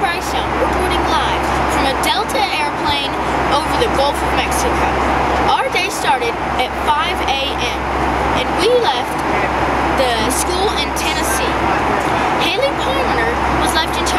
reporting live from a Delta airplane over the Gulf of Mexico. Our day started at 5 a.m. and we left the school in Tennessee. Haley Palmer was left in charge